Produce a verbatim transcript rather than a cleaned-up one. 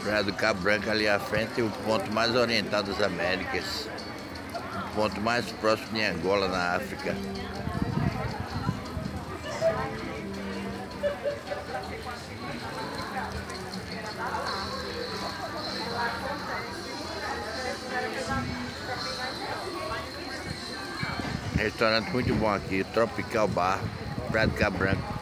Praia do Cabo Branco ali à frente, o ponto mais oriental das Américas. O ponto mais próximo de Angola, na África. Restaurante muito bom aqui, Tropical Bar, Praia do Cabo Branco.